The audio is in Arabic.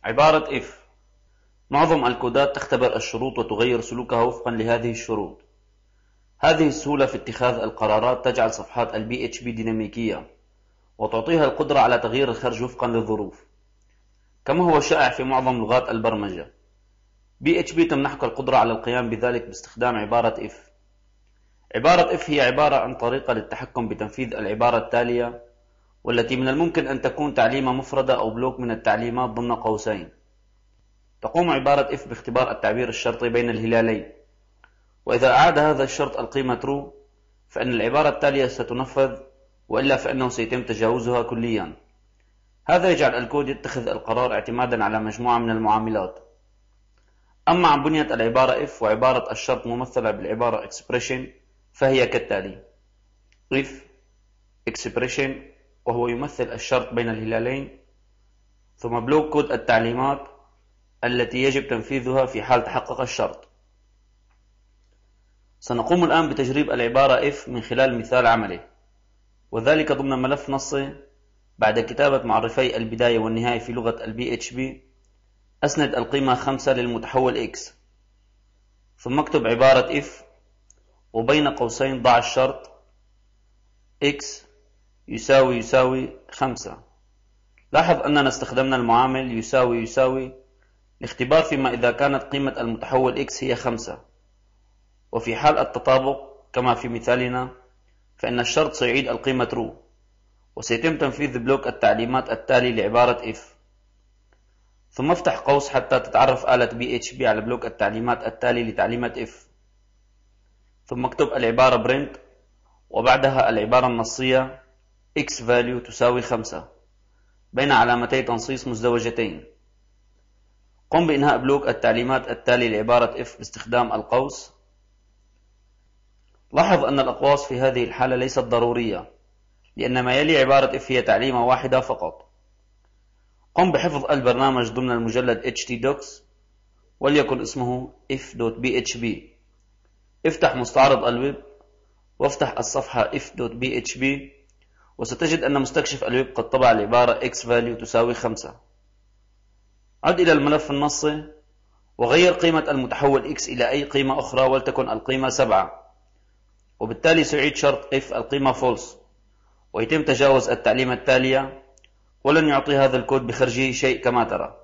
عبارة if. معظم الكودات تختبر الشروط وتغير سلوكها وفقا لهذه الشروط. هذه السهولة في اتخاذ القرارات تجعل صفحات ال PHP ديناميكية وتعطيها القدرة على تغيير الخرج وفقا للظروف، كما هو شائع في معظم لغات البرمجة. PHP تمنحك القدرة على القيام بذلك باستخدام عبارة if. عبارة if هي عبارة عن طريقة للتحكم بتنفيذ العبارة التالية، والتي من الممكن أن تكون تعليمة مفردة أو بلوك من التعليمات ضمن قوسين. تقوم عبارة if باختبار التعبير الشرطي بين الهلالين، وإذا أعاد هذا الشرط القيمة true فإن العبارة التالية ستنفذ، وإلا فإنه سيتم تجاوزها كليا. هذا يجعل الكود يتخذ القرار اعتمادا على مجموعة من المعاملات. أما عن بنية العبارة if وعبارة الشرط ممثلة بالعبارة expression فهي كالتالي: if expression، وهو يمثل الشرط بين الهلالين، ثم بلوك كود التعليمات التي يجب تنفيذها في حال تحقق الشرط. سنقوم الآن بتجريب العبارة if من خلال مثال عملي، وذلك ضمن ملف نصي. بعد كتابة معرفي البداية والنهاية في لغة ال PHP، أسند القيمة 5 للمتحول x، ثم اكتب عبارة if وبين قوسين ضع الشرط x يساوي 5. لاحظ أننا استخدمنا المعامل يساوي لاختبار فيما إذا كانت قيمة المتحول x هي 5، وفي حال التطابق كما في مثالنا فإن الشرط سيعيد القيمة true، وسيتم تنفيذ بلوك التعليمات التالي لعبارة if. ثم افتح قوس حتى تتعرف آلة PHP على بلوك التعليمات التالي لتعليمة if، ثم اكتب العبارة print وبعدها العبارة النصية x value تساوي 5 بين علامتي تنصيص مزدوجتين. قم بإنهاء بلوك التعليمات التالي لعبارة if باستخدام القوس. لاحظ أن الأقواس في هذه الحالة ليست ضرورية، لأن ما يلي عبارة if هي تعليمة واحدة فقط. قم بحفظ البرنامج ضمن المجلد htdocs وليكن اسمه if.php. افتح مستعرض الويب وافتح الصفحة if.php، وستجد أن مستكشف الويب قد طبع العبارة x value تساوي 5. عد إلى الملف النصي وغير قيمة المتحول x إلى أي قيمة أخرى ولتكن القيمة 7، وبالتالي سيعيد شرط if القيمة false، ويتم تجاوز التعليمة التالية، ولن يعطي هذا الكود بخرجه شيء كما ترى.